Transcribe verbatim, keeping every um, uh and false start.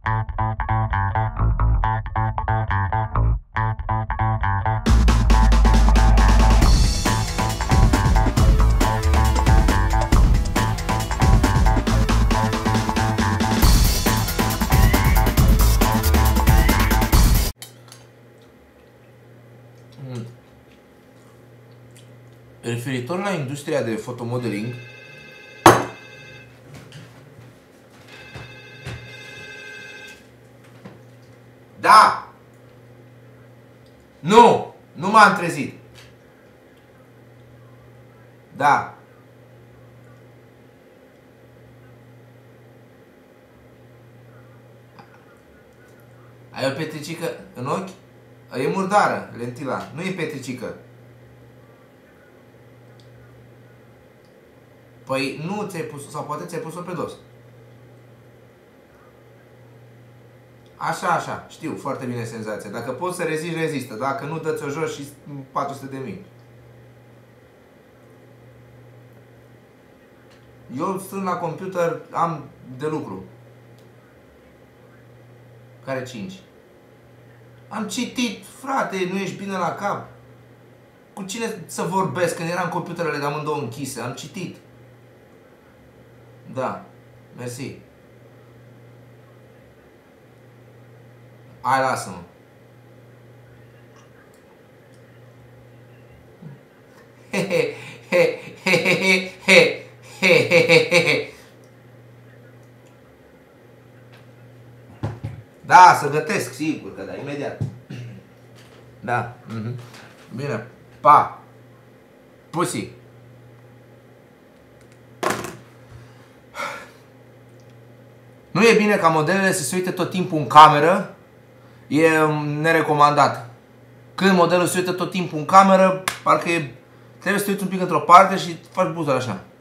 Referitor la industria de fotomodeling, da! Nu! Nu m-am trezit! Da! Ai o petricică în ochi? E murdară, lentila. Nu e petricică. Păi nu ți-ai pus, sau poate ți-ai pus-o pe dos. Așa, așa, știu foarte bine senzația. Dacă poți să rezisti, rezistă. Dacă nu, dă-ți-o jos și patru sute de mii. Eu stând la computer, am de lucru. Care cinci? Am citit, frate, nu ești bine la cap. Cu cine să vorbesc când eram computerele de amândouă închise? Am citit. Da, mersi. Hai, lasă-mă. He he he he he he he he he. Da, să gătesc, sigur că da, imediat. Da, mhm. Bine, pa. Pussy. Nu e bine ca modelele să se uite tot timpul în cameră, e nerecomandat. Când modelul se uită tot timpul în cameră, parcă e, trebuie să te uiți un pic într-o parte și faci buzul așa.